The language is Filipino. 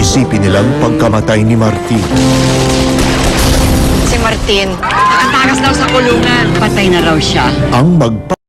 isipin nilang pagkamatay ni Martin. Si Martin, nakatakas daw sa kulungan. Patay na raw siya. Ang